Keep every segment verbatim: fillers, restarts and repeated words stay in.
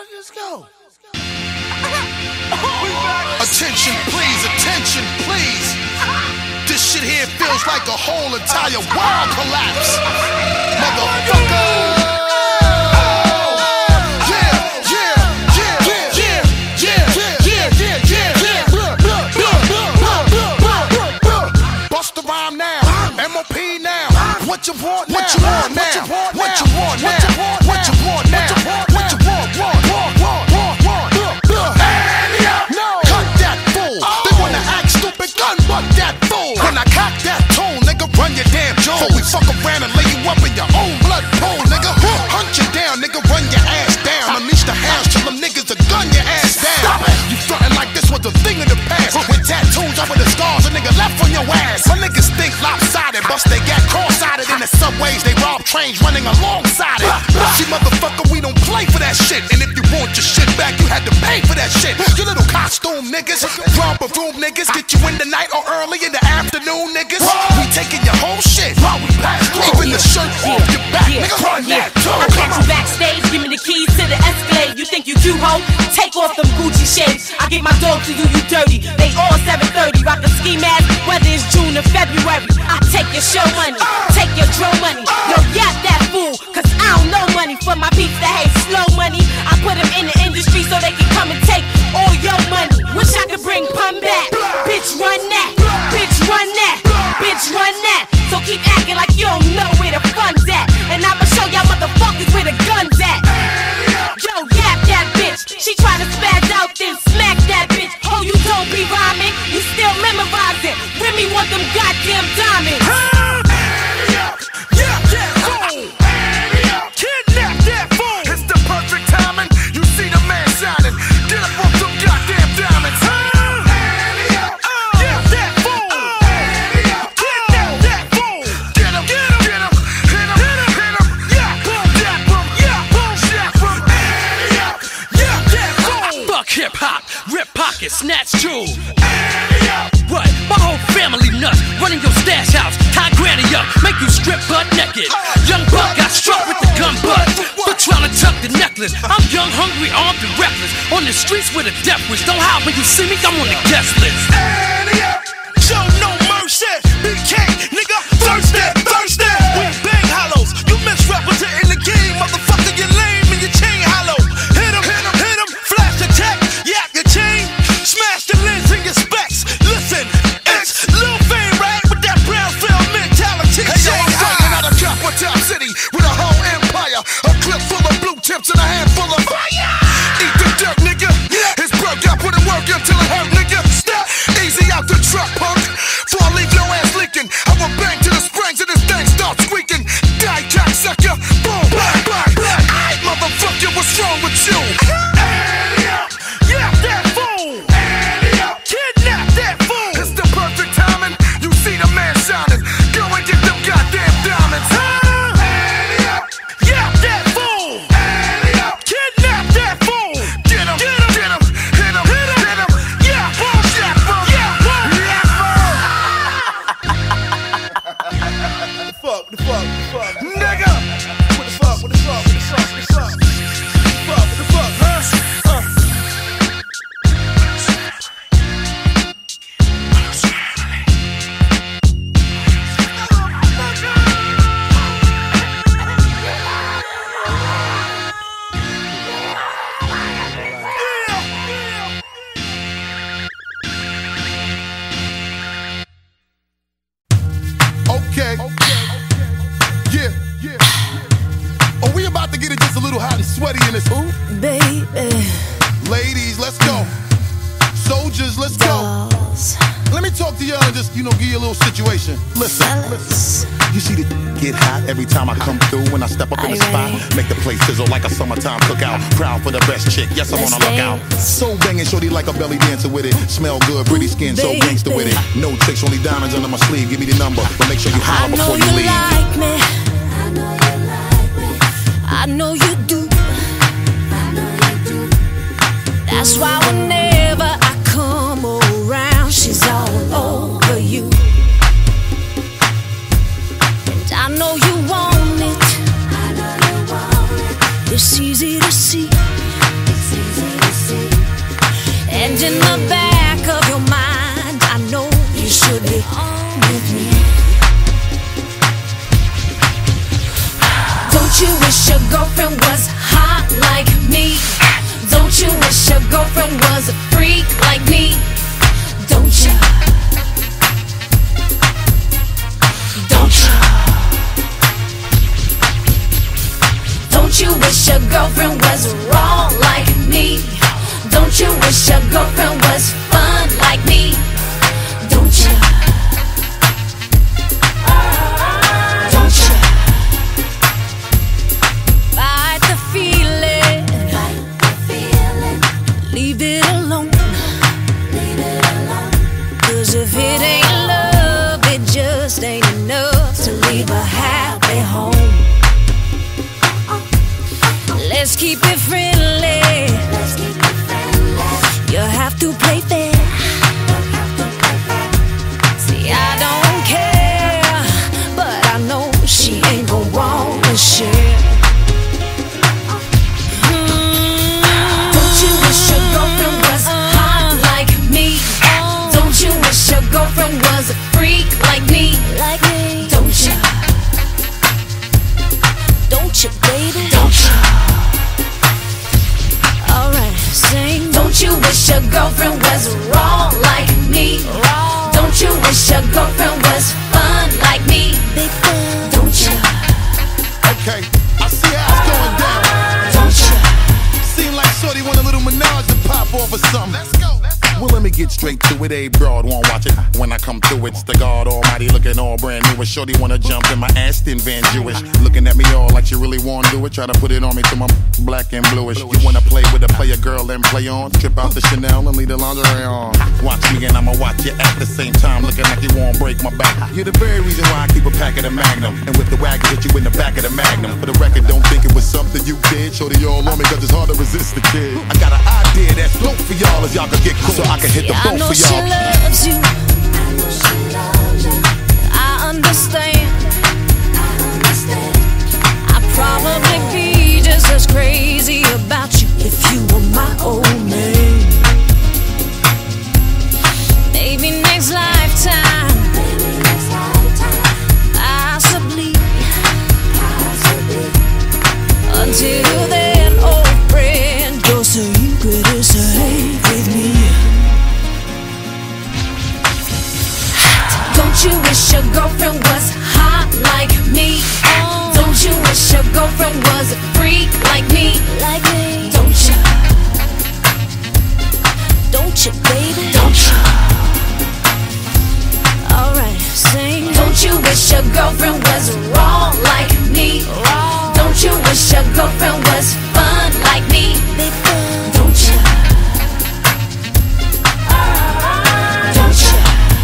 Let's go. Attention, please, attention, please. This shit here feels like a whole entire world collapse. Motherfucker. What you want now? What you want now? What you want now? What you want now? What you want? Want? Want? Want? Want? Want? No. Cut that fool. They wanna act stupid, gun butt that fool. When I cock that tool, nigga, run your damn jaw. Before we fuck around and lay you up in your own blood pool, nigga. Hunt you down, nigga, run your ass down. Unleash the house till them niggas are gun your ass down. You frontin' like this was a thing of the past. With tattoos over the scars, a nigga left on your ass. My niggas think lopsided, bust they got cross-eyed in the subways. They rob trains running alongside it. See, motherfucker, we don't play for that shit. And if you want your shit back, you had to pay for that shit. You little costume niggas, romper room niggas, get you in the night or early in the afternoon, niggas. We taking your whole shit while we pass through. Even the shirt off your back, nigga, run that too. I catch you backstage, give me the keys to the Escalade. You think you cute, ho? Take off them Gucci shades. I get my dog to do you dirty. They all seven thirty, rock a ski mask, whether it's June or February. I take your show money, take your drill money. Yo, yap that fool, cause I don't know money. For my beats that hate slow money, I put them in the industry so they can come and take all your money. Wish I could bring pun back. Bitch, run that. Bitch, run that. Bitch, run that. So keep acting like you don't know where the fun's at. And I'ma show y'all motherfuckers where the gun's at. Yo, yap that bitch. She try to spaz out, then smack that bitch. Oh, you don't be rhyming, you still memorizing. Remy want them goddamn diamonds. Hip-hop, rip pockets, snatch jewels. What? My whole family nuts. Running your stash house, tie granny up, make you strip butt naked. Young buck got struck with the gun butt for trying to tuck the necklace. I'm young, hungry, armed and reckless. On the streets with a death wish. Don't howl when you see me, I'm on the guest list. Show no mercy, B K, nigga, thirsty, thirsty. We bang hollows, you misrepresenting the game, motherfucker, you lame and your chain hollow. Hit him, hit him, hit him, flash attack, yap your chain, smash the lens in your specs. Listen, it's Lil Fame, right, with that brown film mentality. Hey yo, I'm fighting out of Capital City with a whole empire, a clip full of blue tips and a handful of fire. Eat the dirt, nigga, it's broke up, put it work until it hurt, nigga. Step easy out the truck, punk. Before I leave your ass leaking, I will bang to the springs and this thing starts squeaking. Die, cocksucker, boom, bang, bang, bang. Aight, motherfucker, what's wrong with you? Yeah, that fool. Kidnap that fool. It's the perfect timing. You see the man shining. Go and get them goddamn diamonds. Yeah, that fool. Kidnap that fool. Get him, get him, get him, hit him, hit him, hit him. Yeah, boom, yeah, boom, yeah, boom, yeah, boom. The fuck, the fuck, the fuck, nigga. What the fuck, what the fuck, what the fuck, what the fuck, what the fuck, what the fuck, huh? Uh. Okay. Yeah, yeah. Are we about to get it just a little hot and sweaty in this hoop? Baby. Ladies, let's go. Soldiers, let's go. Dolls. Let me talk to y'all and just, you know, give you a little situation. Listen, listen. You see the get hot every time I come through. When I step up in the spot, make the place sizzle like a summertime cookout. Proud for the best chick, yes, I'm on a lookout. So banging, shorty like a belly dancer with it. Smell good, pretty skin, so gangster with it. No tricks, only diamonds under my sleeve. Give me the number, but make sure you holler before you leave. Like me. I know you like me. I know you do. I know you do. That's why whenever I come around, she's all over you. And I know you want it. I know you want it. It's easy to see. It's And in the back of your mind, I know you should be on with me. Don't you wish your girlfriend was hot like me? Don't you wish your girlfriend was a freak like me? Don't you? Don't you? Don't you wish your girlfriend was wrong like me? Don't you wish your girlfriend was fun like me? Don't you? Don't you? Fight the feeling. Fight the feeling. Leave it alone. Leave it alone. 'Cause if it ain't love, it just ain't enough to leave a happy home. Let's keep it friendly. Let's keep it friendly. You have to play fair. See, I don't care, but I know she ain't gon' wanna share. Mm. Don't you wish your girlfriend was hot like me? Don't you wish your girlfriend was a freak like me? Like me? Don't you? Don't you, baby? Don't you? Sing. Don't you wish your girlfriend was wrong like me? Wrong. Don't you wish your girlfriend was fun like me? Big fun. Don't you? Okay, I see how it's going down. Don't you? Seem like Shorty want a little menage to pop off or something. Let's go. Well, let me get straight to it. A broad won't watch it. When I come through, it's the God Almighty looking all brand new. Shorty wanna jump in my Aston Van Jewish, looking at me all like she really wanna do it. Try to put it on me till I'm black and bluish. You wanna play with a player girl and play on? Trip out the Chanel and leave the lingerie on. Watch me and I'ma watch you at the same time, looking like you won't break my back. You're the very reason why I keep a pack of the Magnum, and with the wagon hit you in the back of the Magnum. For the record, don't think it was something you did. Shorty all on me 'cause it's hard to resist the kid. I got an idea that's dope for y'all, as y'all can get cool, so I can hit the boat. She loves you. I know she loves you. I understand. I understand. I'd probably be just as crazy about you if you were my old man. Maybe next lifetime. Maybe next lifetime. Possibly. Possibly. Until then, old friend, your secret is safe with me. Don't you wish your girlfriend was hot like me? Oh. Don't you wish your girlfriend was a freak like me? Like me? Don't you? Don't you, baby? Don't you? Alright, sing. Don't you wish your girlfriend was wrong like me? Wrong. Don't you wish your girlfriend was fun like me? Big fun. Don't you? Don't you?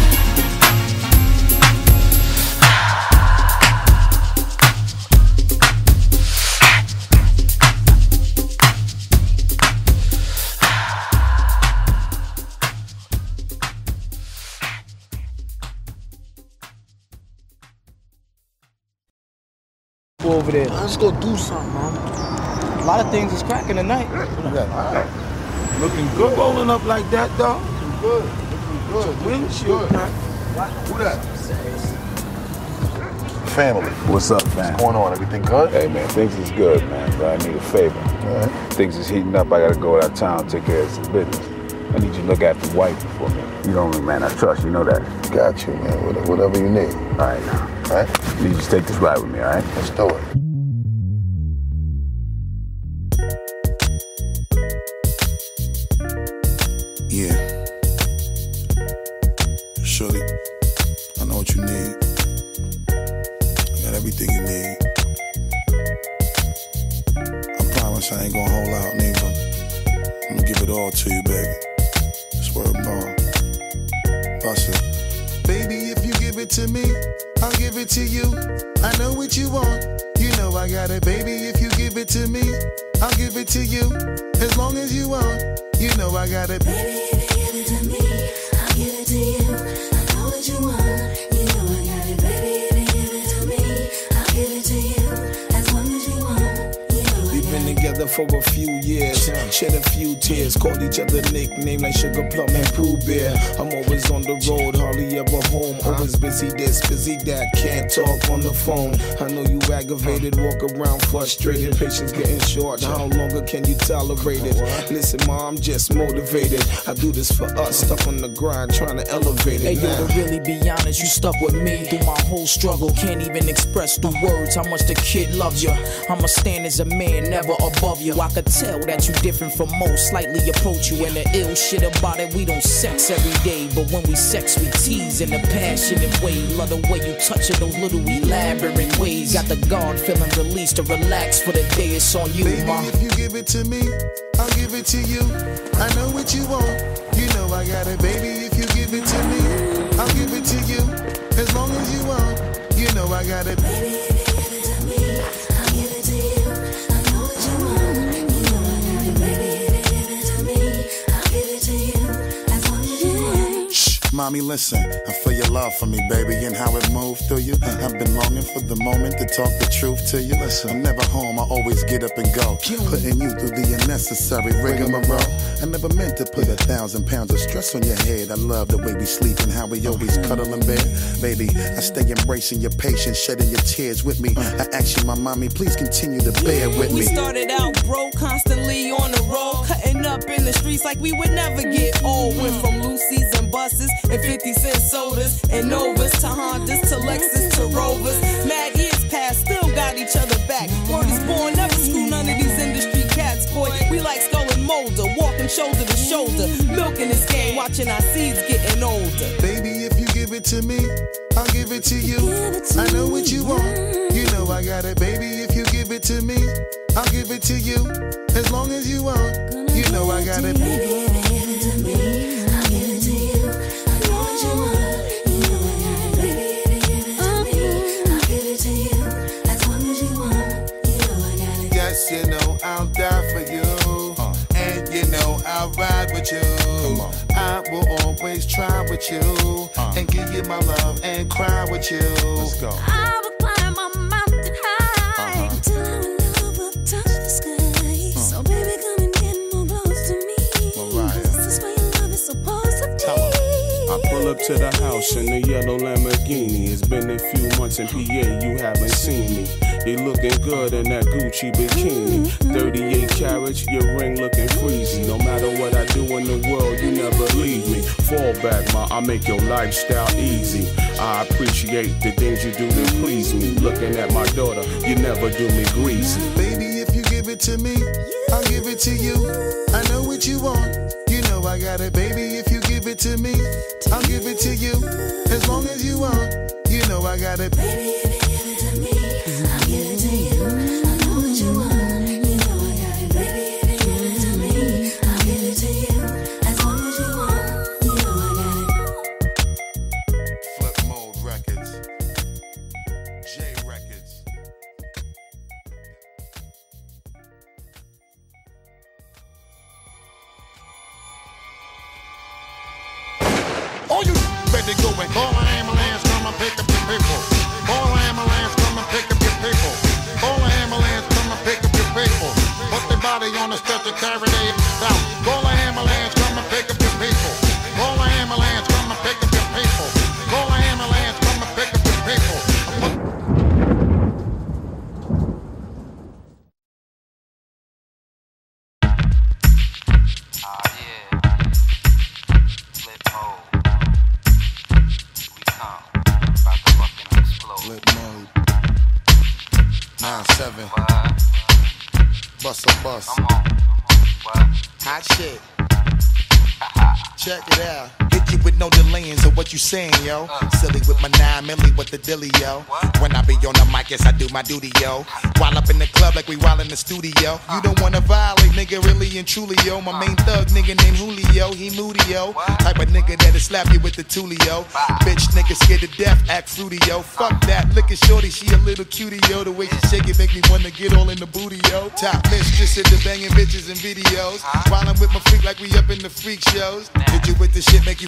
Over there. Let's go do something, man. A lot of things is cracking tonight. Yeah. Looking good rolling up like that, though. Looking good. Looking good. Windshield, man. Who that? Family. What's up, man? What's going on? Everything good? Hey, man, things is good, man, but I need a favor. Right. Things is heating up. I gotta go out of town, take care of some business. I need you to look after the wife for me. You know me, man. I trust you. Know that. Got you, man. Whatever you need. All right, now. All right? You need to take this ride with me, all right? Let's do it. Yeah. Shorty, I know what you need. I got everything you need. I promise I ain't gonna hold out, neither. I'm gonna give it all to you, baby. Swear more. Bust it. Baby, if you give it to me, I'll give it to you. I know what you want. You know I got it, baby. If you give it to me, I'll give it to you. As long as you want, you know I got it. Baby, if you give it to me, I'll give it to you. I know what you want. You know I got it. Baby, if you give it to me, I'll give it to you. As long as you want, you know I got it. We've been together together for a few years, shed a few tears, called each other nicknames like Sugar Plum and Pooh Bear. I'm always on the road, hardly ever home. Always busy this, busy that, can't talk on the phone. I know you aggravated, walk around frustrated, patience getting short. How longer can you tolerate it? Listen, ma, I'm just motivated. I do this for us, stuck on the grind, trying to elevate it. Hey, yo, now. to really be honest, you stuck with me through my whole struggle. Can't even express through words how much the kid loves you. I'ma stand as a man, never above you. I could tell that you different from most, slightly approach you. And the ill shit about it, we don't sex every day, but when we sex, we tease in a passionate way. Love the way you touch it, those little elaborate ways. Got the guard feeling released to relax for the day. It's on you, baby, ma. If you give it to me, I'll give it to you. I know what you want, you know I got it, baby. If you give it to me, I'll give it to you. As long as you want, you know I got it, baby. If you give it to me, I'll give it to you. I know what you want, you know I got it, baby. If you give it to me, I'll give it to you. As long as you want. Shh, mommy, listen. I feel your love for me, baby, and how it moved through you. I've been longing for the moment to talk the truth to you. Listen, I'm never home, I always get up and go, putting you through the unnecessary rigmarole. I never meant to put a thousand pounds of stress on your head. I love the way we sleep and how we always cuddle in bed. Baby, I stay embracing your patience, shedding your tears with me. I ask you, my mommy, please continue to bear with me. We started out broke, constantly on the road, cutting up in the streets like we would never get old. Went from Lucy's and buses and fifty cent sodas and Novas to Hondas to Lexus to Rovers. Mad years past, still got each other back. Word is born, never screw none of these industry cats, boy. We like Skull and Molder, walking shoulder to shoulder, milking this game, watching our seeds getting older. Baby, if you give it to me, I'll give it to you. I know what you want, you know I got it, baby. If you give it to me, I'll give it to you. As long as you want, you know I got it, baby. If you give it to me, I'll give it to you. I know what you want, you know I got it, baby. If you give it to me, I'll give it to you. As long as you want, you know I got it. Yes, you know I'll die for you. And you know I'll ride with you. I will always try with you, uh. and give you my love and cry with you. Let's go. I will climb a mountain high, uh-huh. till our love will touch the sky. Uh. So baby, come and get more close to me. Mariah. This is where your love is supposed to be. I pull up to the house in the yellow Lamborghini. It's been a few months in P A, you haven't seen me. You looking good in that Gucci bikini. thirty-eight carats, your ring looking freezy. No matter what I do in the world, you never leave me. Fall back, ma, I make your lifestyle easy. I appreciate the things you do to please me. Looking at my daughter, you never do me greasy. Baby, if you give it to me, I'll give it to you. I know what you want, you know I got it, baby. If you give it to me, I'll give it to you. As long as you want, you know I got it, baby. If you give it to me, I'll give it to you. I know what you want, you know I got it, baby. If you give it to me, I'll give it to you. As long as you want, you know I got it. Flip Mode Records, J Records. All you better go and call an ambulance, come and pick up your people. Call an ambulance, come and pick up your people. Call an ambulance, come and pick up your people. Put their body on the stretcher, carry their out. Call an ambulance, come and pick up your people. Call an ambulance, come and pick up your people. Call an ambulance, come and pick up your people. Flip Mode. nine seven. Bust a bus. Hot shit. Check it out. Hit you with no delaying, so what you saying, yo? Silly with my nine milli with the dilly, yo. When I be on the mic, yes, I do my duty, yo. While up in the club like we while in the studio. You don't wanna violate, nigga, really and truly, yo. My main thug nigga named Julio, he moody, yo. Type of nigga that'll slap you with the tulio. Bitch nigga scared to death, act fruity, yo. Fuck that, look at shorty, she a little cutie, yo. The way she shake it make me wanna get all in the booty, yo. Top mistress at the banging bitches and videos. Wildin' with my freak like we up in the freak shows. Hit you with the shit, make you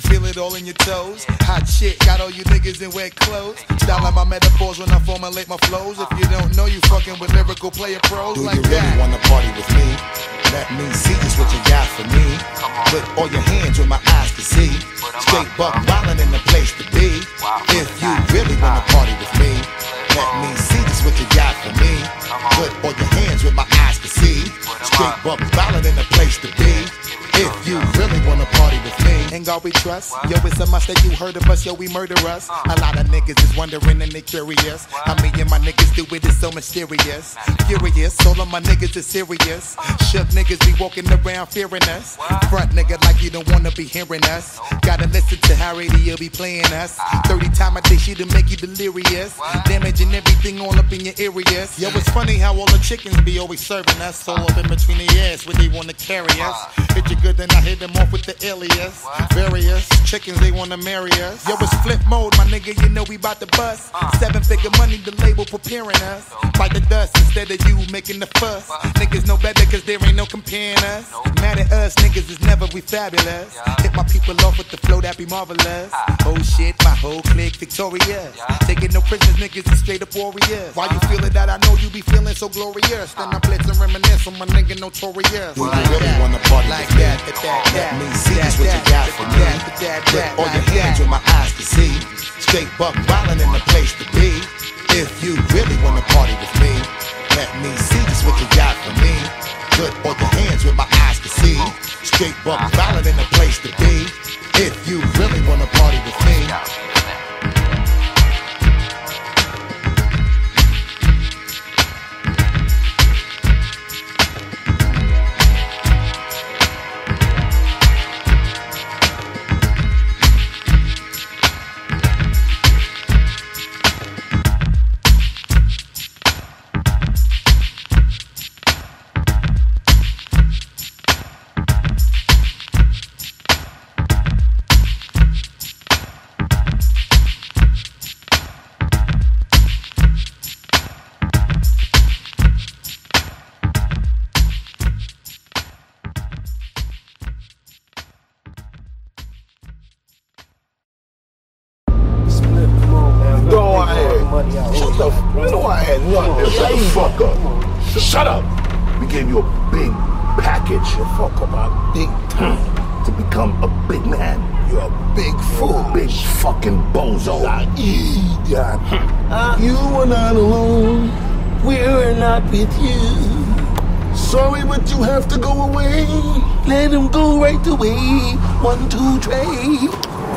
feel it all in your toes. Hot shit, got all you niggas in wet clothes. Styling my metaphors when I formulate my flows. If you don't know, you fucking with lyrical player pros Do like you really that. wanna party with me? Let me see just what you got for me. Put all your hands where my eyes can see. Straight buck wildin' in the place to be. If you really wanna party with me, let me see just what you got for me. Put all your hands where my eyes can see. Straight buck wildin' in the place to be. If you really wanna party with me, in God we trust. Yo, it's a must that you heard of us, yo, we murder us. A lot of niggas is wondering and they curious. How me and my niggas do it is so mysterious. Furious, all of my niggas is serious. Shook niggas be walking around fearing us. Front nigga like you don't wanna be hearing us. Gotta listen to how radio be playing us. thirty times a day she'll make you delirious. Damaging everything all up in your areas. Yo, it's funny how all the chickens be always serving us. All up in between their ass where they wanna carry us. Hit you good, then I hit them off with the alias. Various chickens, they wanna marry us. Yo, it's flip mode, my nigga, you know we bout to bust. Seven figure money, the label preparing us. Bite the dust instead of you making the fuss. Niggas know better cause there ain't no comparing us. Mad at us, niggas is never we fabulous. Hit my people off with the flow, that be marvelous. Oh shit, my whole clique victorious. Taking no prisoners, niggas is straight up warriors. Why you feeling that? I know you be feeling so glorious. Then I blitz and reminisce on my nigga notorious. Do you really wanna party like that? Let me see just what you got for me. Put all your hands where my eyes can see. Straight buck wildin' in the place to be. If you really wanna party with me, let me see just what you got for me. Put all your hands where my eyes can see. Straight buck wildin' in the place to be. If you really wanna party with me. Shut up! We gave you a big package. Fuck about big time to become a big man. You're a big fool. Big fucking bozo. Uh, you are not alone. We're not with you. Sorry, but you have to go away. Let him go right away. One, two, three.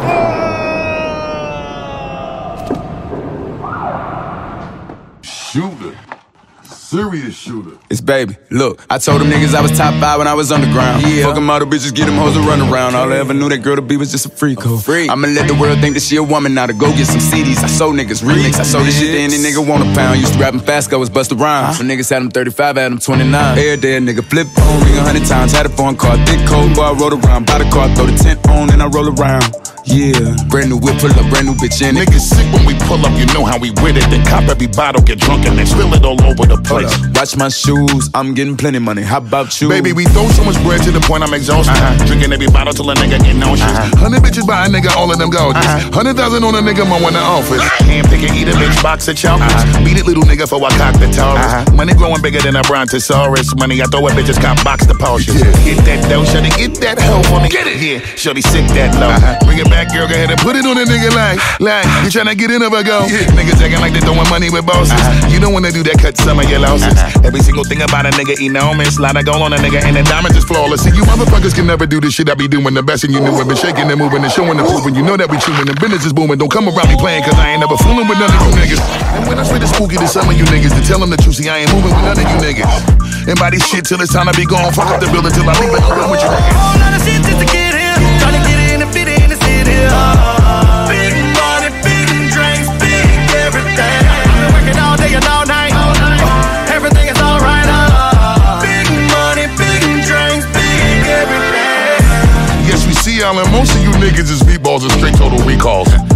Shooter. Serious shooter. It's baby. Look, I told them niggas I was top five when I was underground. Yeah. Fuck them all the bitches, get them hoes to run around. All I ever knew that girl to be was just a freak. A freak. I'ma let the world think that she a woman now to go get some C Ds. I sold niggas remix. I sold this shit to any nigga want a pound. Used to rapping fast, go was bust around. So niggas had them thirty-five, had them twenty-nine. Every day a nigga flip phone, ring a hundred times. Had a foreign car, thick cold, boy I rode around. Buy the car, throw the tent on, and I roll around. Yeah, brand new whip, pull up, brand new bitch in it. Niggas sick when we pull up, you know how we with it. Then cop every bottle, get drunk, and then spill it all over the place. Watch my shoes, I'm getting plenty money. How about you? Baby, we throw so much bread to the point I'm exhausted. Uh-huh. Drinking every bottle till a nigga get nauseous. Uh-huh. Hundred bitches by a nigga, all of them gorgeous. Uh-huh. Hundred thousand on a nigga, more in the office. Ham pick and eat a bitch, box of chocolates. Uh-huh. Beat it, little nigga, for I cock the Taurus. Uh-huh. Money growing bigger than a brontosaurus. Money I throw at bitches, cop box the Porsches. Yeah. Get that dough, shawty, get that hoe on it. Get it, yeah, shawty, sick that low. Uh-huh. Bring it back, girl, go ahead and put it on a nigga like, like you tryna get in of a go. Yeah. Niggas acting like they throwing money with bosses. Uh-huh. You don't wanna do that, cut some of your losses. Uh-huh. Every single thing about a nigga enormous. Lot of gold on a nigga and the diamonds is flawless. See, you motherfuckers can never do this shit I be doing the best. And you knew it, been shaking and moving and showing and proving. You know that we chewing and business is booming. Don't come around me playing cause I ain't never fooling with none of you niggas. And when I spit the spooky to some of you niggas, to tell them the truth, see I ain't moving with none of you niggas. And by this shit till it's time to be gone. Fuck up the building till I leave it open with you niggas. All lot of shit just to get here. Trying to get in and fit in the city. Big money, big drinks, big everything. I've been working all day and all night. Everything is alright. Big money, big drinks, big everything. Yes, we see y'all and most of you niggas is meatballs and straight total recalls.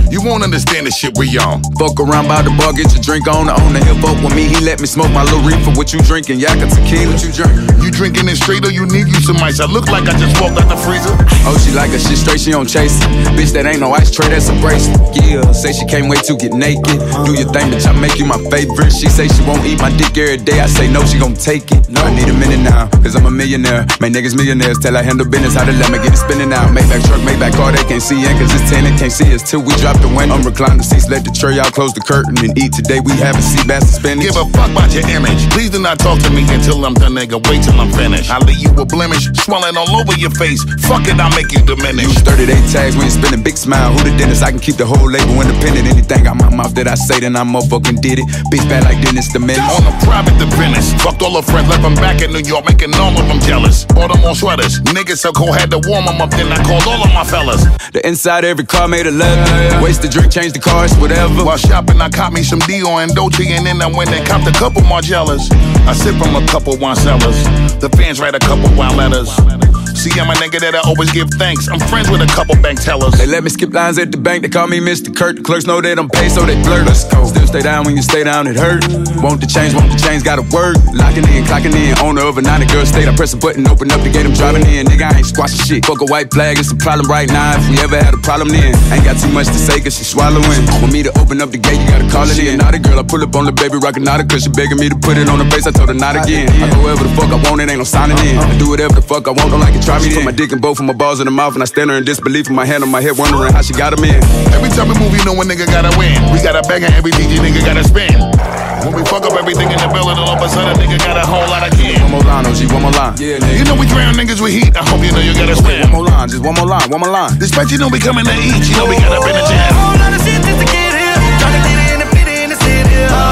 You won't understand the shit we on. Fuck around by the bar, get your drink on. On the hip up with me, he let me smoke my little reefer. What you drinking? Yakka tequila, what you drinking? You drinking it straight or you need you some ice? I look like I just walked out the freezer. Oh, she like her shit straight, she don't chase it. Bitch, that ain't no ice tray, that's a bracelet. Yeah, say she can't wait to get naked. Do your thing, bitch, I make you my favorite. She say she won't eat my dick every day. I say no, she gon' take it. No, I need a minute now, cause I'm a millionaire. Make niggas millionaires, tell I handle business, how to let me get it spinning out. Maybach truck, Maybach car, they can't see in, cause it's ten, they can't see us till we drop the window. I'm reclining the seats, let the tray out, close the curtain and eat. Today we having sea bass and spinach. Give a fuck about your image. Please do not talk to me until I'm done, nigga. Wait till I'm finished. I leave you a blemish, swelling all over your face. Fuck it, I'll make you diminish. Use thirty-eight tags when you're spinning big smile. Who the dentist? I can keep the whole label independent. Anything out my mouth that I say, then I motherfucking did it. Bitch bad like Dennis the Menace. On a private to business. Fucked all her friends, left them back in New York, making all of them jealous. Bought them all sweaters. Niggas so cold, had to warm them up, then I called all of my fellas. The inside of every car made a leather. Yeah, yeah. Waste the drink, change the cars, whatever. While shopping, I caught me some Dior and Dolce, and then I went and copped a couple Margielas. I sip from a couple wine cellars. The fans write a couple wild letters. See, I'm a nigga that I always give thanks. I'm friends with a couple bank tellers. They let me skip lines at the bank, they call me Mister Kurt. The clerks know they don't pay, so they flirt. Let's go. Still stay down when you stay down, it hurt. Want the change, want the change, gotta work. Locking in, clocking in, on the overnight, the girl stayed. I press a button, open up the gate, I'm driving in. Nigga, I ain't squashing shit. Fuck a white flag, it's a problem right now. If we ever had a problem then, ain't got too much to say, cause she swallowing. Want me to open up the gate, you gotta call it in. Not a girl, I pull up on the baby, rockin' out cause she begging me to put it on her face. I told her not again. I go wherever the fuck I want, it ain't no signing in. I do whatever the fuck I want, don't like it, try me then. Put my dick in both of my balls in the mouth, and I stand there in disbelief with my hand on my head, wondering how she got him in. Every time we move, you know a nigga gotta win. We got a bag and every D J nigga gotta spin. When we fuck up everything in the building, all of a sudden a nigga got a whole lot of kids. One more line, O G, one more line. Yeah, nigga. You know we drown niggas with heat. I hope you know you gotta spin. One more line, just one more line, one more line. Despite you know we coming to eat, you know we got up in the jam. Whole lot of shit just to get here. Trying to get in and fit in the city.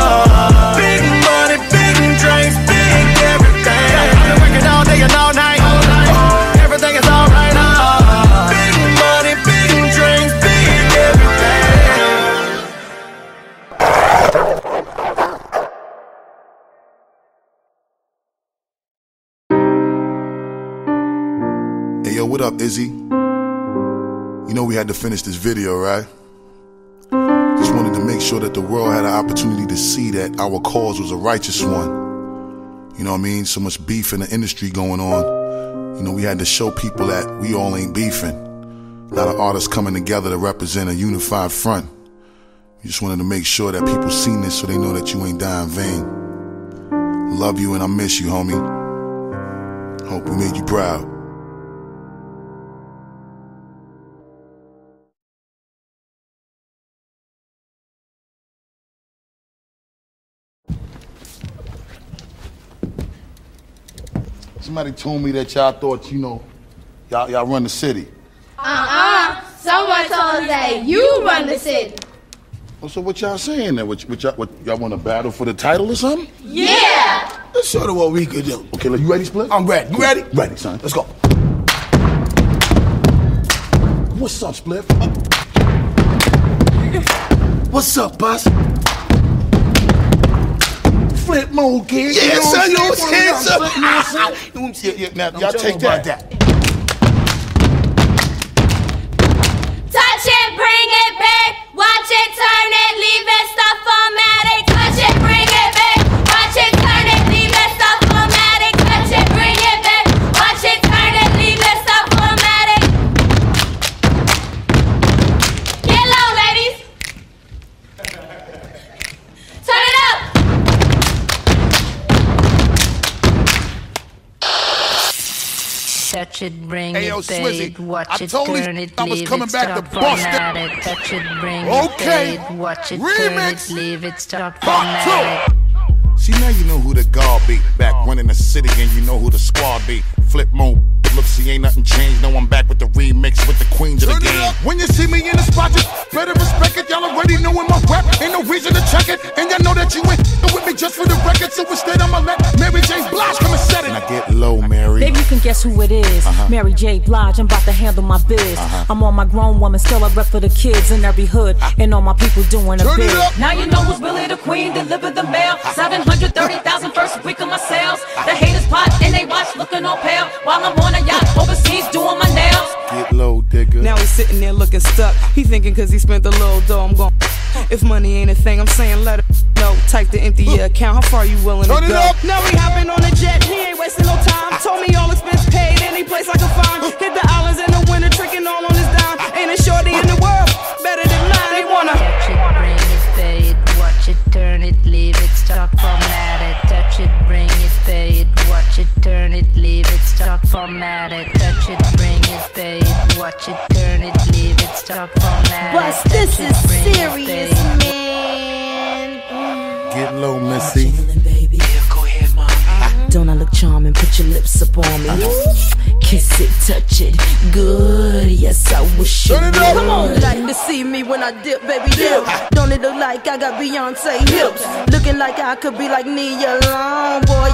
Oh, big money, big drinks, big everything. I've been working all day and all night. Oh, everything is alright. Oh, big money, big drinks, big everything. Hey yo, what up, Izzy? You know we had to finish this video, right? Just wanted to make sure that the world had an opportunity to see that our cause was a righteous one. You know what I mean? So much beef in the industry going on. You know, we had to show people that we all ain't beefing. A lot of artists coming together to represent a unified front. We just wanted to make sure that people seen this so they know that you ain't dying vain. Love you and I miss you, homie. Hope we made you proud. Somebody told me that y'all thought, you know, y'all y'all run the city. Uh-uh. Someone told us that you run the city. Well, so what y'all saying then? What, what y'all what, y'all want to battle for the title or something? Yeah. That's sort of what we could do. Okay, look, you ready, Split? I'm ready. You ready? Ready, son. Let's go. What's up, Split? What's up, boss? Flip mode, kid. Yeah, son, you know what I'm saying? You know what I'm saying? Yeah, yeah, now, y'all take that. that. Touch it, bring it back. Watch it, turn it, leave it stuff formatted. Touch it, bring it back. Watch it, turn it, leave it stuff formatted. Touch it, bring it back. Watch it, turn it, leave it stuff formatted. Get low, ladies. Turn it up. Touch it, bring hey, yo, it, Swizzy, babe. Watch I it, told turn you it, I was leave coming it, back stop to bust format it. it. Touch it, bring Okay. it, babe. Watch it, Remix. turn it, leave it, stop Part format two. it. See, now you know who the guard be. Back running the city and you know who the squad be. Flip mode. Look, see, ain't nothing changed. No, I'm back with the remix with the queens of the game. When you see me in the spot, just better respect it. Y'all already knowin' my rap. Ain't no reason to check it. And y'all know that you ain't with me just for the record. So instead, I'ma let Mary J. Blige come and set it. Now get low, Mary. Baby, you can guess who it is. Uh-huh. Mary J. Blige, I'm about to handle my biz. Uh-huh. I'm on my grown woman, still a rep for the kids in every hood. Uh-huh. And all my people doing a bid. Now you know who's really the queen, deliver the mail. seven hundred thirty thousand first week of my sales. The haters pot and they watch looking all pale. While I'm on a yacht overseas doing my nails. Get low, digger. Now he's sitting there looking stuck. He thinking cause he spent a little dough, I'm gon' if money ain't a thing, I'm saying let her know. Type the empty your account, how far you willing Turn to it go? up. Now he hopping on a jet, he ain't wasting no time. Told me all expense paid, any place I can find. Hit the islands in the winter, tricking all on his dime. Ain't a shorty in the world better than mine. They wanna touch it, bring it, pay it, watch it, turn it, leave it, stop, format it. Touch it, bring it, pay it, watch it, turn it, leave it, stop, format it. Touch it, bring it, pay it, watch it, turn it, leave it, stop, format it. Bus, this is serious, man. Get low, Missy. Don't I look charming? Put your lips up on me. Kiss it, touch it, good. Yes, I wish you would. Come on, like to see me when I dip, baby, dip. Don't it look like I got Beyonce hips? Looking like I could be like Nia Long, boy.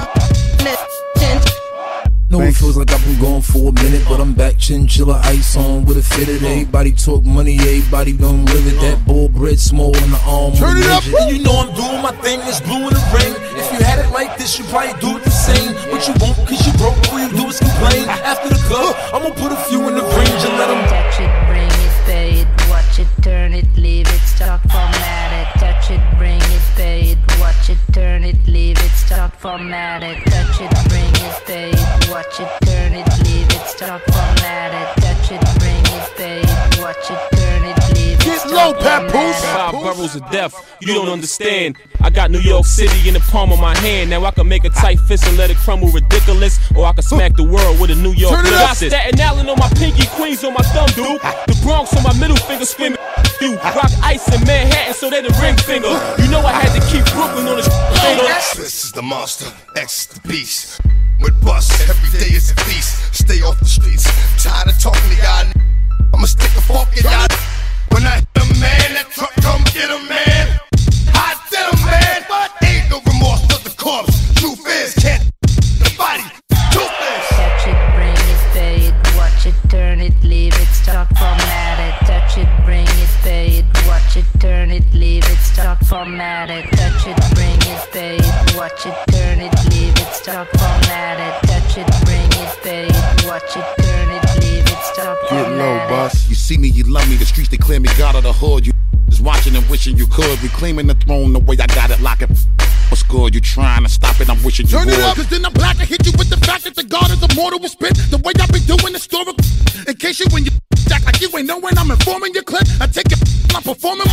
No, it feels like I've been gone for a minute, but I'm back, chinchilla ice on with a fitted. Everybody talk money, everybody done with it. That bull bread small in the arm. Turn it up. And you know I'm doing my thing, it's blue in the ring. If you had it like this, you probably do it the same. But you won't, cause you broke, all you do is complain. After the club, I'm gonna put a few in the range and let them touch it, bring it, pay it, watch it, turn it, leave it, stop, format it. Touch it, bring it, pay it, watch it, turn it, leave it, stop, format it. Touch it, bring it, pay it, watch it, turn it, leave it, stop, format it. Touch it, bring it, pay it, watch it, turn it, leave it, Get low, Papoose. Five boroughs of death, you don't understand. I got New York City in the palm of my hand. Now I can make a tight fist and let it crumble ridiculous, or I can smack the world with a New York Turn it lick. up. Staten Island on my pinky, Queens on my thumb, dude. The Bronx on my middle finger, screaming you. Rock ice in Manhattan, so they the ring finger. You know I had to keep Brooklyn on the finger. This is the monster, X the beast. With bus, every day is a feast. Stay off the streets, tired of talking to y'all. I'ma stick a fork in y'all. When I hit a man, that truck come get a man. I did a man, but ain't no remorse for the corpse. Truth is, can't the body. Truth is. Touch it, bring it, pay it, watch it, turn it, leave it, stop, format it. Touch it, bring it, pay it, watch it, turn it, leave it, stop, format it. Touch it, bring it, pay it, watch it, turn it, leave it, stop, format it. Touch it, bring it, pay it, watch it, turn it, leave it, stop, Get format low, it. boss. You see me, you love me. The streets declare me God of the hood. You just watching and wishing you could. Reclaiming the throne the way I got it, lock it. What's good? You trying to stop it? I'm wishing you Turn would. it up, cause then I'm black and hit you with the fact that the God is immortal will spit the way I be doing the story. In case you when you act like you ain't know when I'm informing your clip, I take it, I'm performing.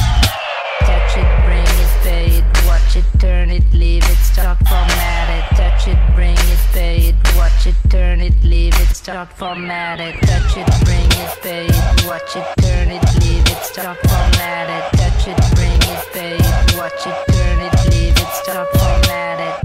Touch it, bring it, pay it, watch it, turn it, leave it, stop, format it. Touch it, bring it, pay it, watch it, turn it, leave it, stop, format it. Touch it, bring it, pay it, watch it, turn it, leave it, stop, format it. Touch it, bring it, pay it, watch it, turn it, leave it, stop, format it.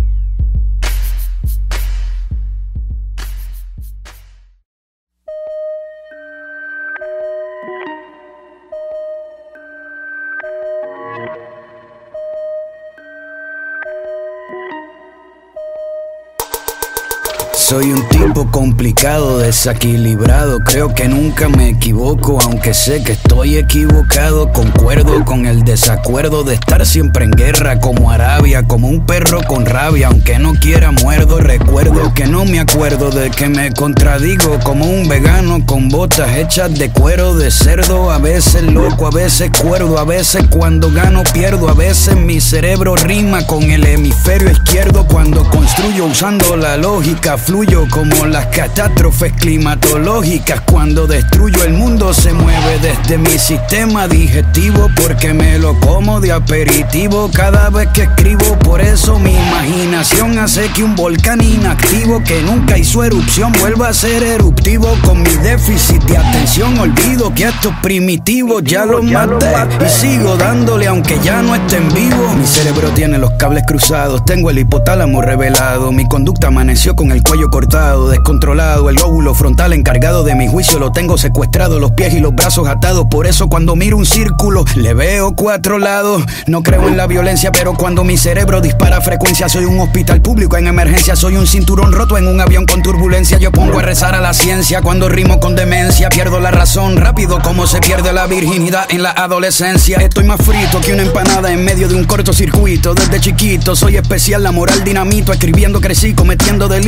Soy un tipo complicado, desequilibrado. Creo que nunca me equivoco, aunque sé que estoy equivocado. Concuerdo con el desacuerdo de estar siempre en guerra, como Arabia, como un perro con rabia. Aunque no quiera muerdo, recuerdo que no me acuerdo de que me contradigo, como un vegano con botas hechas de cuero de cerdo. A veces loco, a veces cuerdo, a veces cuando gano pierdo. A veces mi cerebro rima con el hemisferio izquierdo. Cuando construyo usando la lógica, fluyo como las catástrofes climatológicas. Cuando destruyo el mundo se mueve desde mi sistema digestivo, porque me lo como de aperitivo cada vez que escribo. Por eso mi imaginación hace que un volcán inactivo que nunca hizo erupción vuelva a ser eruptivo. Con mi déficit de atención olvido que a estos primitivos ya los maté y sigo dándole aunque ya no estén vivos. Mi cerebro tiene los cables cruzados, tengo el hipotálamo revelado. Mi conducta amaneció con el cuello cortado, descontrolado. El lóbulo frontal encargado de mi juicio lo tengo secuestrado, los pies y los brazos atados. Por eso cuando miro un círculo le veo cuatro lados. No creo en la violencia, pero cuando mi cerebro dispara frecuencia, soy un hospital público en emergencia. Soy un cinturón roto en un avión con turbulencia. Yo pongo a rezar a la ciencia cuando rimo con demencia. Pierdo la razón rápido como se pierde la virginidad en la adolescencia. Estoy más frito que una empanada en medio de un cortocircuito. Desde chiquito soy especial, la moral dinamito. Escribiendo crecí, cometiendo delitos. Yo nunca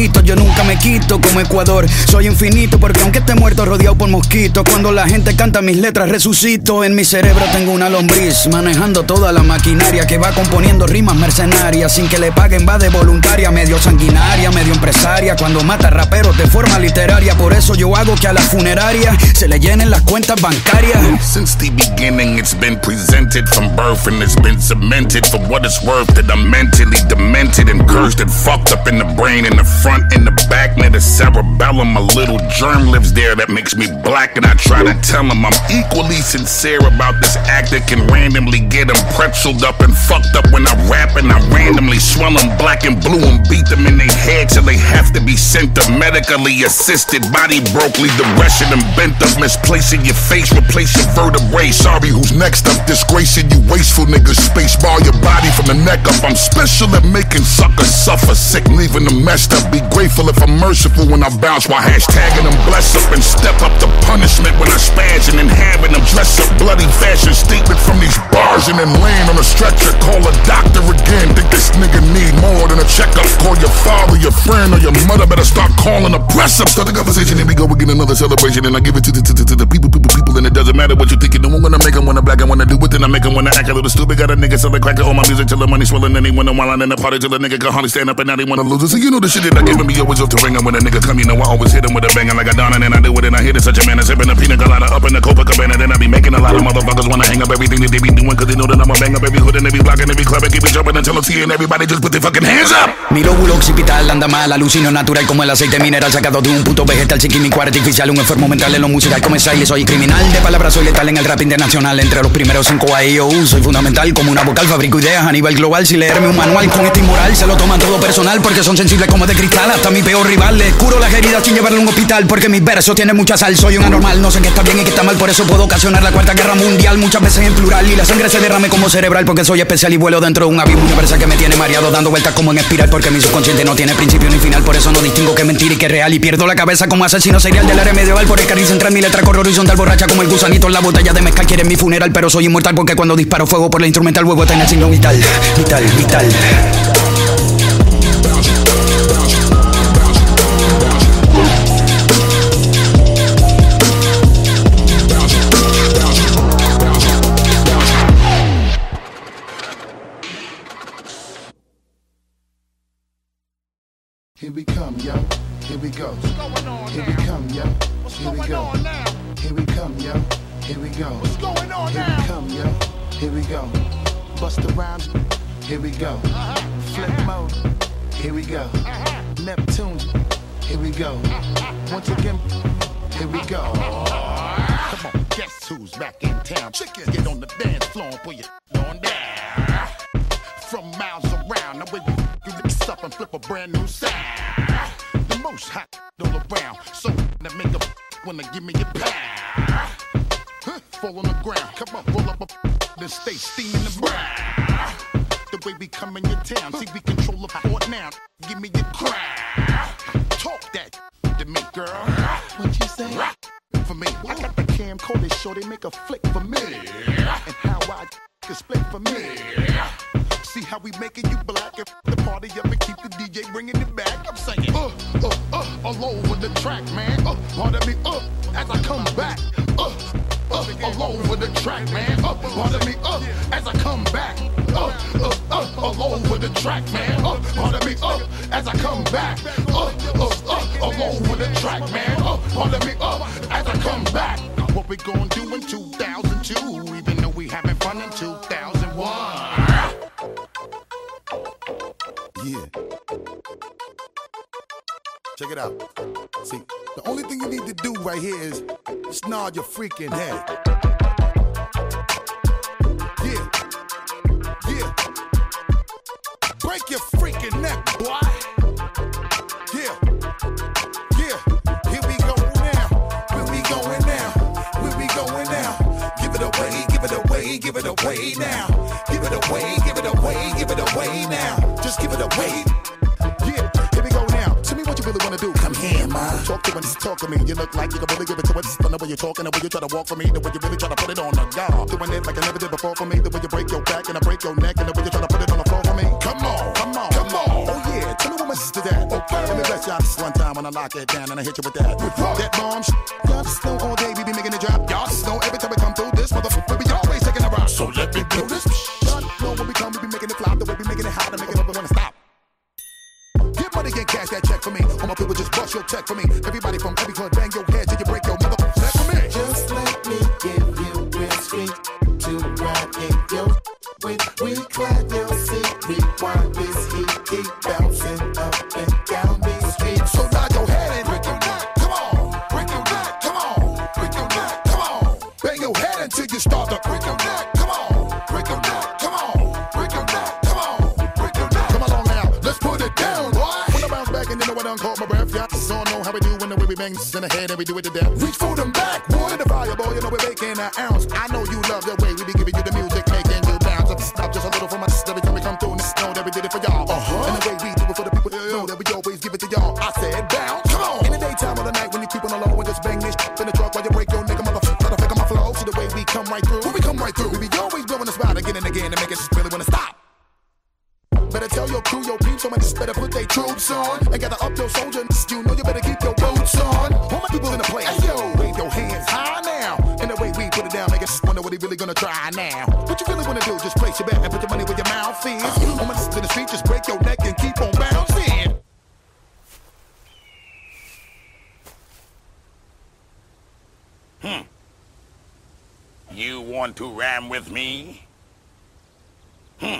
nunca me quito como Ecuador. Soy infinito porque aunque esté muerto rodeado por mosquitos, cuando la gente canta mis letras resucito. En mi cerebro tengo una lombriz manejando toda la maquinaria que va componiendo rimas mercenarias sin que le paguen, va de voluntaria, medio sanguinaria, medio empresaria, cuando mata raperos de forma literaria. Por eso yo hago que a la funeraria se le llenen las cuentas bancarias. Since the beginning it's been presented from birth, and it's been cemented for what it's worth that I'm mentally demented and cursed and fucked up in the brain, in the front, in the back, near the cerebellum. A little germ lives there that makes me black, and I try to tell him I'm equally sincere about this act that can randomly get them pretzeled up and fucked up when I rap, and I randomly swell them black and blue and beat them in their head till they have to be sent up medically assisted. Body broke, leave the rest of them bent up, misplacing your face, replace your vertebrae. Sorry, who's next up? Disgracing you wasteful niggas, space bar your body from the neck up. I'm special at making suckers suffer, sick, leaving them messed up. Be grateful if I'm merciful when I bounce while hashtagging them bless up, and step up to punishment when I spaz and then having them dress up. Bloody fashion statement from these bars and then laying on a stretcher. Call a doctor again, think this nigga need more than a checkup. Call your father, your friend, or your mother, better start calling a press up. Start the conversation, here we go, we get another celebration, and I give it to the, to, to, to the people, people, people, and it doesn't matter what you think you do. I'm gonna make them wanna black, I wanna do it, then I make them wanna act a little stupid. Got a nigga selling crack all my music till the money swelling, and they wanna while I'm in the party till the nigga can hardly stand up, and now they wanna lose it. So you know the shit that I giving me always off the ring, and when a nigga come, you know I always hit him with a bang, and like I done, and then I do it, and I hit it such a man, and sipping a pina colada up in the Copacabana, then I be making a lot of motherfuckers wanna hang up everything that they be doing, cause they know that I'ma bang up every hood and every block and every club and keep it jumping until I'm seeing everybody just put their fucking hands up. Mi lóbulo occipital anda mal, alucino natural como el aceite mineral sacado de un puto vegetal psiquímico artificial, un enfermo mental en lo musical como Israel. Soy criminal de palabras, soy letal en el rap internacional, entre los primeros cinco A I O U, soy fundamental como una vocal, fabrico ideas a nivel global. Si leerme un manual con este inmoral, se lo toman todo personal porque son sensibles como de cristal, hasta mi peor rival les curo las heridas sin llevarlo a un hospital, porque mis versos tienen mucha sal. Soy un anormal, no sé qué está bien y qué está mal, por eso puedo ocasionar la cuarta guerra mundial, muchas veces en plural, y la sangre se derrame como cerebral, porque soy especial y vuelo dentro de un avión universal que me tiene mareado dando vueltas como en espiral, porque mi subconsciente no tiene principio ni final, por eso no distingo qué mentira y qué real, y pierdo la cabeza como asesino serial del área medieval, por el carril central mi letra corre horizontal, borracha como el gusanito en la botella de mezcal. Quieren mi funeral, pero soy inmortal porque cuando disparo fuego por la instrumental luego está en el signo vital, vital, vital. Here we come, yo. Here we go. What's going on Here now? we come, yo. What's Here going we go. on now? Here we come, yo. Here we go. What's going on Here now? we come, yo. Here we go. Bust the rhymes. Here we go. Uh-huh. Flip uh-huh. mode. Here we go. Uh-huh. Neptune. Here we go. Uh-huh. Once again. Here we go. Come on, guess who's back in town? Chickens, get on the dance floor and put your on down. From miles around, now we you mix up and flip a brand new sound. The most hot all around, so that make a wanna give me a pound. Huh, fall on the ground, come on, roll up a then stay steaming the brown. The way we come in your town, see we control the fort now. Give me your crown. Talk that to me, girl. What you say? For me, I got the camcorder show they make a flick for me, and how I can split for me. See how we making you black and the party up and keep the D J bringing it back. I'm saying, uh, uh, uh, all over the track, man. Uh, pardon me, uh, as I come back. Uh, uh, all over the track, man. Uh, pardon me, uh, as I come back. Uh, uh, uh, all over the track, man. Uh, pardon me, uh, as I come back. Uh, uh, uh, all over the track, man. Uh, pardon me, uh, as I come back. What we gonna do in two thousand two, even though we having fun in two thousand one. Yeah. Check it out. See, the only thing you need to do right here is just nod your freaking head. Yeah. Yeah. Break your freaking neck, boy. Yeah. Yeah. Here we go now. Where we going now? Where we going now? Give it away, give it away, give it away now. Give it away, give it away, give it away now. Just give it away. Yeah, here we go now. Tell me what you really wanna do. Come here, my. Talk to us, talk to me. You look like you can really give it to us. The way you're talking, the way you try to walk for me, the way you really try to put it on the guard. Doing it like I never did before for me. The way you break your back and I break your neck, and the way you try to put it on the floor for me. Come on, come on, come on. Oh yeah, tell me what my sister's at. Okay, let me bless y'all this one time when I lock it down and I hit you with that. With that bomb sh- y'all just know all day we be making it drop. Y'all just know every time we come through this motherfucker, we always taking a rock. So let me do this. Y'all know when we come, we be making it flop. The way we making it hot and making it up and wanna stop. Get money, get cash, that check for me. All my people just bust your check for me. Everybody from every hood, bang your head till you break your motherfucker neck for me. Just let me give you real street to ride in your with we clad your seat. Rewind this heat, keep bouncing up and down these streets. So nod your head and break your neck. Come on, break your neck. Come on, break your neck. Come on, bang your head until you start to break your neck. Come on, break your neck. Come on, break your neck. Come on, break your neck. Come along now, let's put it down. What? When I bounce back and you know I done caught my breath. Yeah, so know how we do when the way we bang this in the head and we do it to death. Reach for them back, water the fire, boy. You know we're making an ounce. I know you love the way we be giving you the music, making you bounce. Up, stop just a little for my sister every time we come through and know that we did it for y'all. Uh-huh. And the way we do it for the people that know that we always give it to y'all. I said bounce, come on. In the daytime or the night when you creep on the low and just bang this shit in the truck while you break your nigga motherfucker. Try to fake on my flow. See the way we come right through. When we come right through, we be always blowing the spot again and again to make it just really wanna stop. Better tell your crew, your peeps, someone just better put their troops on and gather up your soldiers. You know you better keep your boots on. All my people in the place, hey, yo, wave your hands high now. And the way we put it down, make us wonder what he really gonna try now. What you really wanna do? Just place your bet and put your money where your mouth is. Uh-huh. On my to the street, just break your neck and keep on bouncing. Hmm. You want to ram with me? Hmm.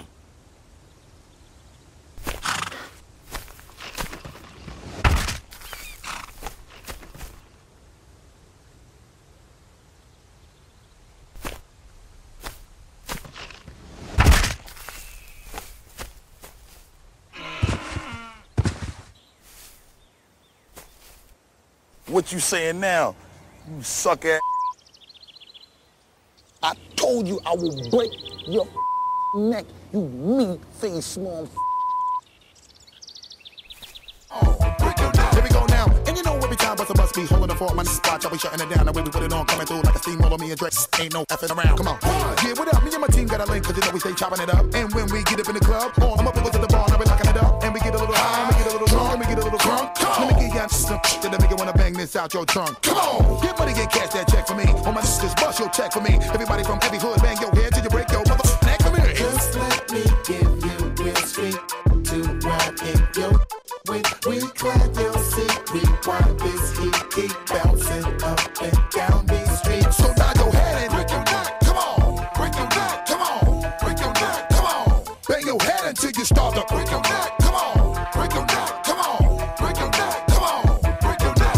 What you saying now? You suck ass. I told you I will break your neck, you mean face small. Oh, break your neck. Here we go now. And you know every time bust a bus be holding the fort, my spot, y'all be shutting it down. The way we put it on, coming through like a steamroller, me and Drake. Ain't no effing around. Come on. Yeah, what up? Me and my team got a link, cause you know we stay chopping it up. And when we get up in the club, all my people to the bar, now we locking it up. And we get a little high, and we get a little drunk, and we get a little drunk. Let me get you some shit that make you wanna bang this out your trunk. Come on, get money, get cash, that check for me. All my sisters, bust your check for me. Everybody from every hood, bang your head till you break your motherfucking neck for me. Just let me give you real street to ride in your with we clad your seat. Rewind this heat, keep bouncing up and down these streets. So nod your head and break your neck. Come on, break your neck. Come on, break your neck. Come on, bang your head until you start to break your neck. Come on, break your neck. Come on, break your neck. Come on, break your neck.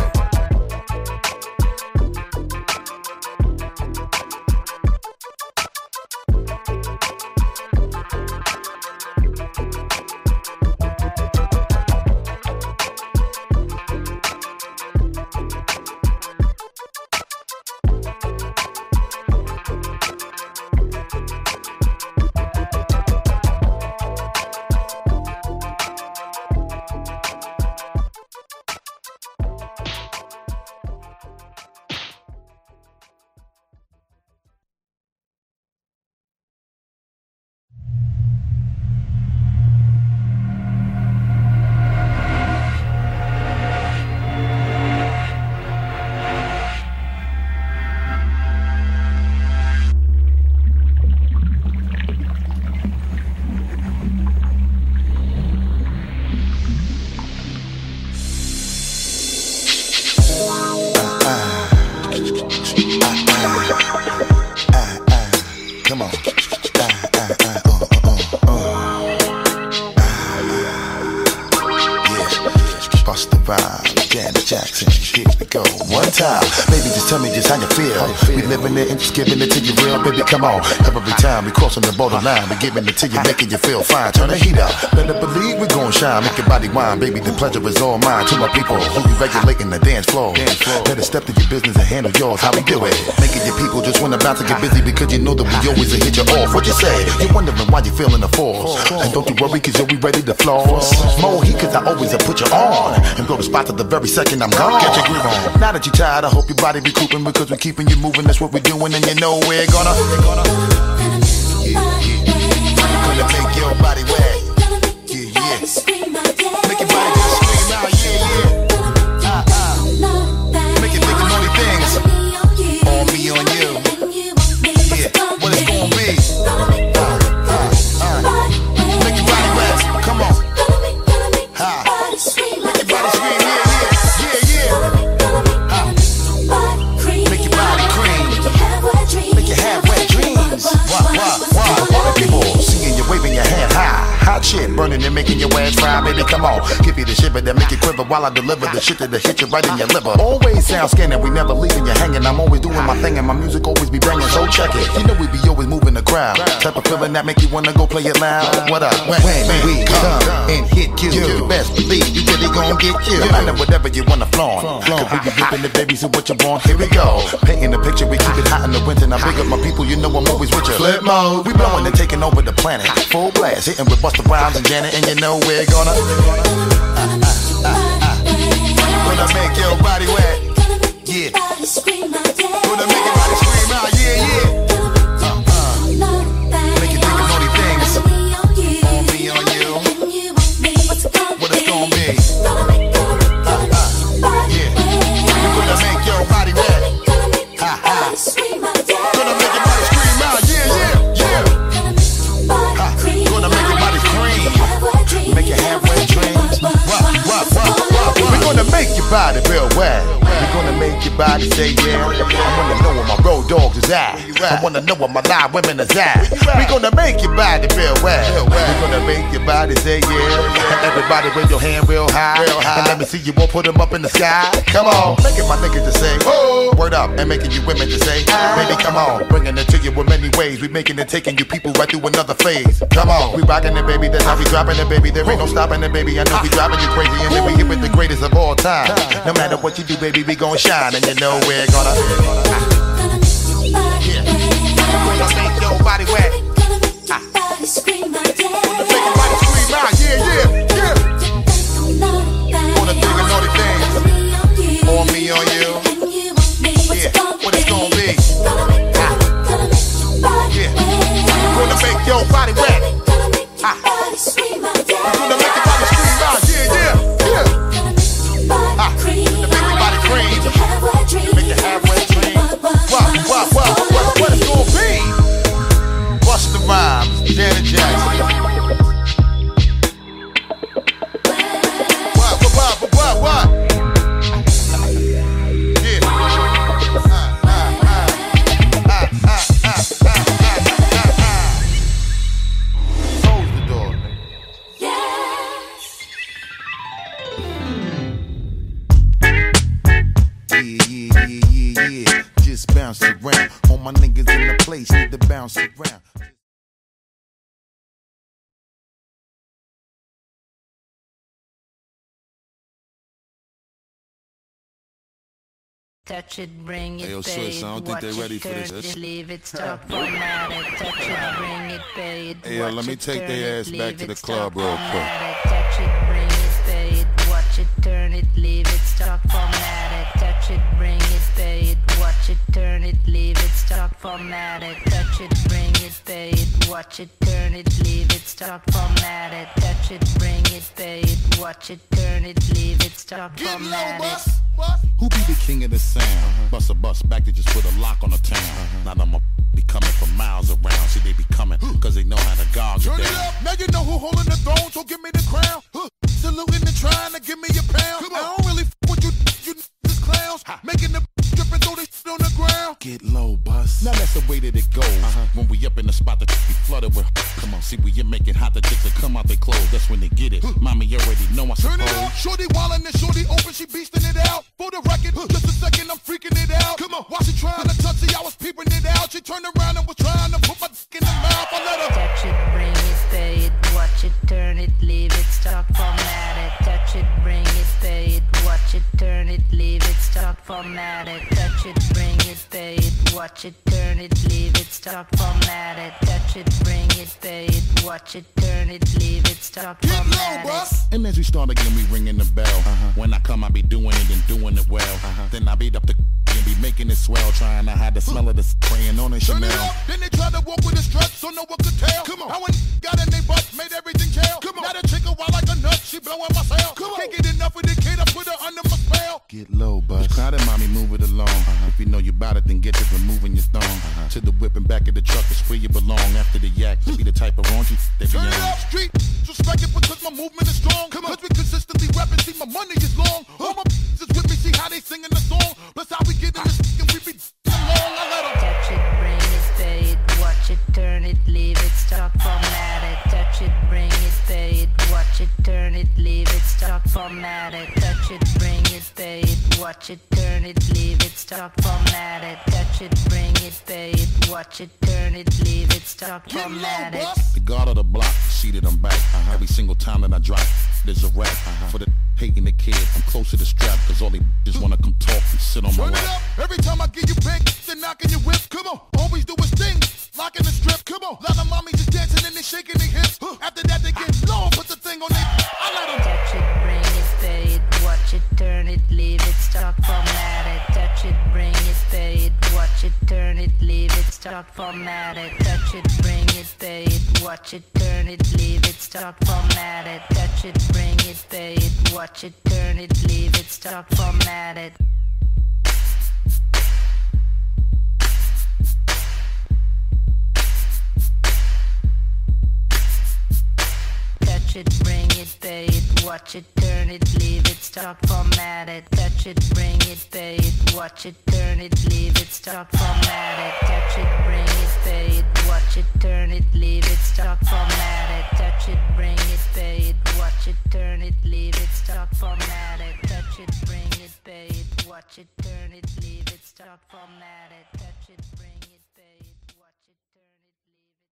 Jackson, here we go. One time. Baby, just tell me just how you feel. We living it and just giving it to you real. Baby, come on. Every time we crossing the borderline, we giving it to you, making you feel fine. Turn the heat up. Better believe we gon' shine. Make your body wine. Baby, the pleasure is all mine. To my people who be regulating the dance floor. Better step to your business and handle yours. How we do it? Making your people just wanna bounce and get busy because you know that we always hit you off. What you say? You're wondering why you feeling the force. And don't you worry cause you'll be ready to floss. More heat cause I always put you on. And blow the spot to the very second I'm gone. Get your groove on. Now that you're tired, I hope your body recouping because we're keeping you moving. That's what we're doing and you know we're gonna yeah, yeah. Gonna make your body wet. Yeah, yeah. Make your body just scream out. Yeah, yeah. Uh, uh. Make you think of naughty things. On me, on you. Yeah, what it's gonna be. Uh, uh, uh. Make your body wet. Come on. Ha. Make your body scream. Yeah, yeah. Yeah, yeah. Ha. Make your body cream. Make you have wet dreams. Wah, wah, wah. All the people seeing you waving your hand high. Hot shit burning and making your ass fry. Baby, come on. Give you the shiver that make you quiver while I deliver the shit that'll hit you right in your liver. Always sound scanning, we never leaving you hanging. I'm always doing my thing and my music always be banging. So check it. You know we be always moving the crowd. Type of feeling that make you wanna go play it loud. What up? When, when we come and hit you, you best believe you really gon' get you. No matter whatever you wanna flaunt. Cause we be ripping the babies and what you want. Here we go. Painting the picture, we keep it hot in the winter. Now big up my people, you know I'm always with you. Flip mode, we blowing and taking over the planet. Full blast, hitting with Busta Rhymes and Janet, and you know we're gonna uh, uh, uh, uh. Gonna make your body wet. Yeah. Gonna make your body scream out. Yeah, yeah. Uh, uh. Make you think of naughty things. On me, on you. What it's gonna be. Uh, uh. Yeah. Gonna make your body wet. Ha ha. Gonna make your body scream out. Yeah, yeah, yeah. Ha. Gonna make your body cream. Make you have wet dreams. What, what, what, what? We're gonna make your body real wet. We're gonna make your body say yeah. I wanna know where my road dogs is at. I wanna know where my live women is at. We're gonna make your body real wet. We're gonna make your body say yeah. And everybody raise your hand real high. And let me see you all put them up in the sky. Come on, making my niggas to say oh. Word up and making you women to say baby come on. Bringing it to you in many ways. We making it, taking you people right through another phase. Come on, we rocking it baby. That's how we dropping it baby. There ain't no stopping it baby. I know we driving you crazy and then we hit with the greatest of all time. No matter what you do baby, we gon' shine. And you know we're gonna yeah. Gonna make your body wet. Ah. Gonna make your body scream out. Yeah, yeah, yeah. Gonna think of naughty things. On me, on you. Yeah, what it's gonna be. Ah. Yeah. Gonna make your body wet. Ah. Gonna make your body scream out. Yeah, yeah, yeah. Ah. Gonna make your body cream. Make you have wet dreams. What, what, what, what, what it's gonna be? Busta Rhymes, Janet Jackson. What, what, what, what, what? Yeah. Ah, ah, ah. Ah, ah, ah, ah, ah, ah. Close the door, man. Yes. Yeah, yeah, yeah, yeah, yeah. Just bounce around. All my niggas in the place need to bounce around. Touch it, bring it, hey, yo, pay sis, I don't it, think they watch ready it, for this. turn it, leave it, stop, format it. Touch it, bring it, pay it, hey, yo, watch let me it, take turn their it, ass back leave to it, the stop, club real quick. format it. Touch it, bring it, pay it, watch it, turn it, leave it, stop, format it. Touch it, bring it, pay it, watch it, turn it, leave it, stop, format it. Touch it, bring it, pay it, watch it, turn it, leave it, stop, format it. Touch it, bring it, pay it, watch it, turn it, leave it, stop, format it. Who be the king of the sound? Uh-huh. Bust a bust back to just put a lock on the town. Uh-huh. Now them be coming from miles around. See they be coming cause they know how to gog Turn it it down. up, now you know who holding the throne, so give me the crown. Huh. Saluting and trying to give me a pound. I don't really f with you, you this clowns. Making the dripping through this on the ground. Get low, bus. Now that's the way that it goes. Uh-huh. When we up in the spot, the be flooded with. Come on, see, we you making hot, the chicks that come out they clothes. That's when they get it. Mommy already know I Turn suppose. it up, shorty wildin' and shorty open, she beastin' it out. For the record, just a second, I'm freaking it out. Come on, while she trying to touch it, I was peeping it out. She turned around and was trying to put my dick in the mouth. I let her touch it, bring it, pay it, watch it, turn it, leave it, stop, format it. Touch it, bring it, pay it, watch it, turn it, leave it, stop, format it. Touch it, bring it, pay it, watch it, turn it, leave it, stop, format it. Touch it, bring it, pay it, watch it, turn it, leave it, stop, format it. And as we start again, we ringing the bell. Uh-huh. When I come, I be doing it and doing it well. Uh-huh. Then I beat up the and be making it swell, trying to hide the smell of the spraying on the Chanel. Then they try to walk with a strut so no one could tell. Come on. How when got in they butt, made everything tail. Come on. Now the chick a wild like a nut, she blowing my cell. Come on. Can't get enough of the kid, I put her under my spell. Get low, bus. Crowded, mommy, move it along. Uh-huh. If you know you bout it, then get to removing your thong. Uh-huh. To the whip and back of the truck is where you belong. After the yak, to be the type of raunchy they be Turn on. it up, street. Respect it because my movement is strong. Come on. Cause we consistently rapping, see my money is long. All my is with me, see how they singing the song. Plus how we get in this and we be along. I let them touch it, bring it, pay it, watch it, turn it, leave it, stop, format it. Touch it, bring it, pay it, watch it, turn it, leave it, stop, format it. Touch it, bring it, pay it, watch it, turn it, leave it, stop, format it. Touch it, bring it, pay it, watch it, turn it, leave it, stop, format it. The guard of the block, seated on back. Uh-huh. Every single time that I drop, there's a rap. Uh-huh. For the hating the kid, I'm close to the strap, cause all they just wanna come talk and sit on my Turn lap. it up. Every time I get you big, then knocking your whip. Come on, always do his thing, locking the strip. Come on, lot of mommies just dancing and they shaking their hips. After that they get low, put the thing on their. I let them touch it, bring it, pay it, watch it, turn it, leave it, stop, format it. Touch it, bring it, pay it, watch it, turn it, leave it, stop, format it. Touch it, bring it, pay it, watch it, turn it, leave it, stop, format it. Touch it, bring it, pay it, watch it, turn it, leave it, stop, format it. Touch it, bring it, pay it, watch it, turn it, leave it, stop, format it. Touch it, bring it, pay it, watch it, turn it, leave it, stop, format it. Touch it, bring it, pay it, watch it, turn it, leave it, stop, format it. Touch it, bring it, pay it, watch it, turn it, leave it, stop, format it. Touch it, bring it, pay it, watch it, turn it, leave it, stop, format it. Touch it, bring it, pay it, watch it, turn it, leave it,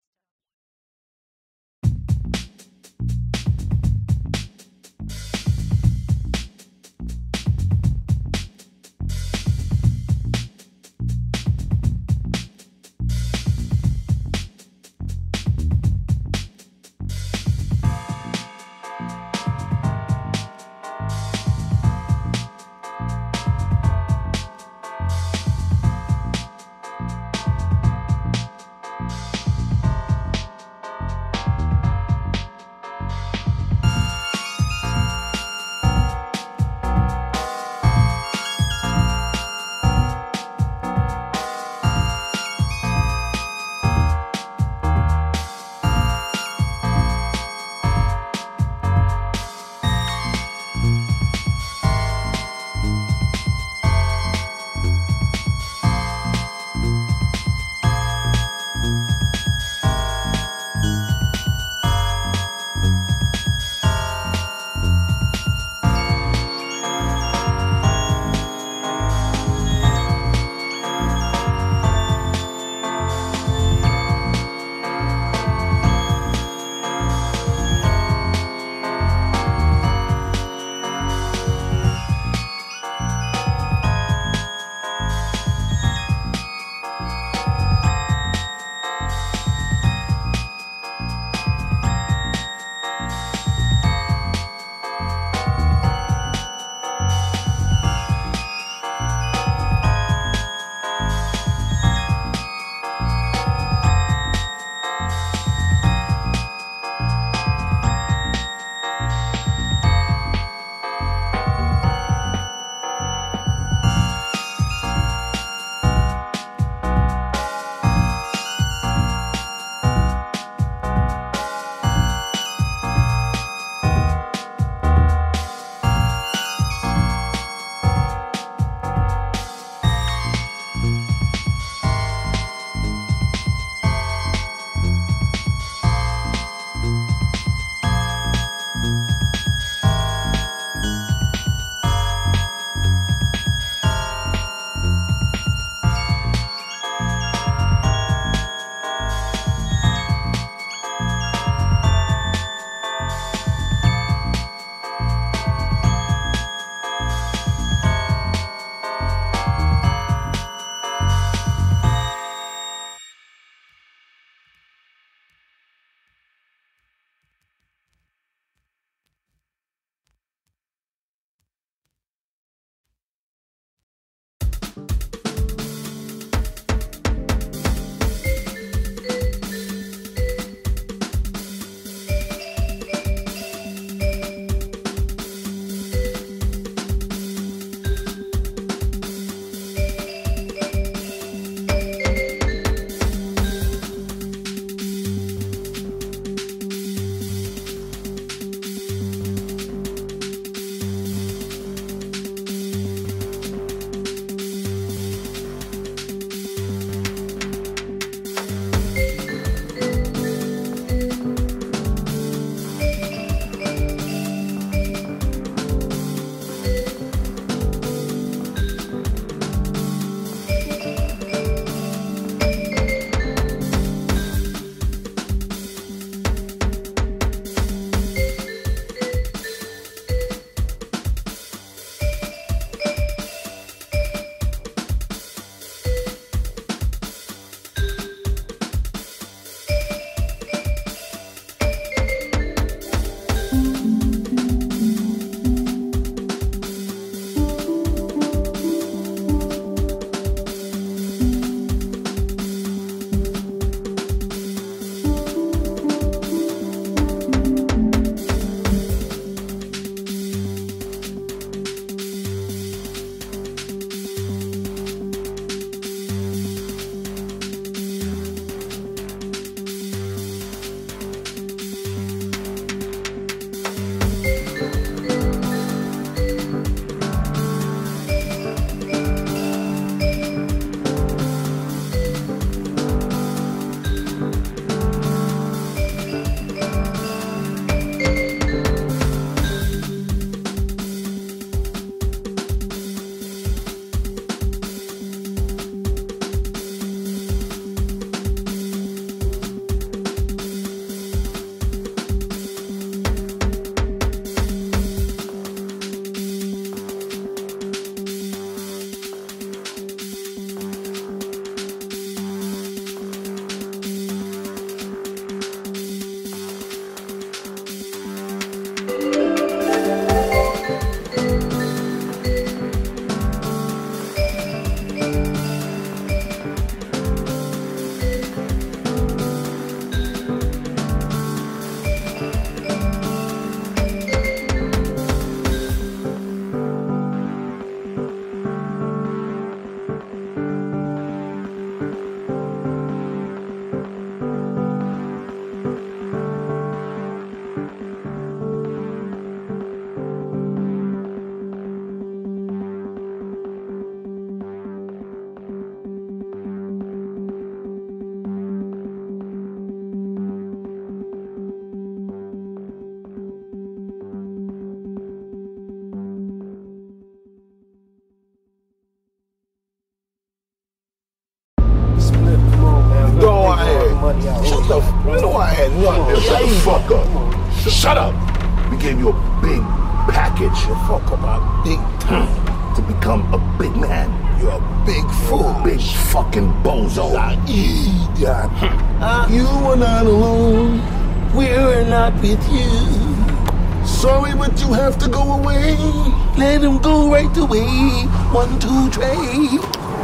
Shut the fuck up. Shut up. We gave you a big package. You fuck about big time to become a big man. You're a big fool. Big fucking bozo. Idiot. Huh? You are not alone. We're not with you. Sorry, but you have to go away. Let him go right away. One, two, three.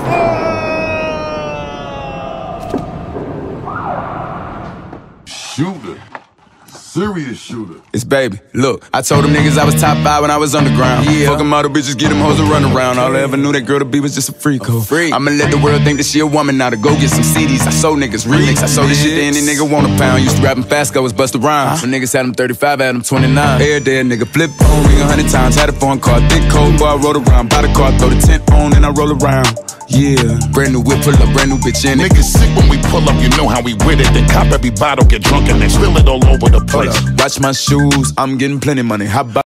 Shooter. Serious shooter. It's baby. Look, I told them niggas I was top five when I was underground. Yeah. Fuck them other bitches, get them hoes to run around. All I ever knew that girl to be was just a freak. A freak. I'ma let the world think that she a woman now to go get some C Ds. I sold niggas remix. I sold this shit to any nigga want a pound. Used to rapping fast, go was bust around. When niggas had them thirty-five, had them twenty-nine. Every day a nigga flip on, ring a hundred times. Had a foreign car, thick cold, boy, I rode around. Buy the car, throw the tent on, and I roll around. Yeah, brand new whip, pull up, brand new bitch in it. Niggas sick when we pull up, you know how we with it. Then cop every bottle, get drunk, and then spill it all over the place. Watch my shoes, I'm getting plenty money. How about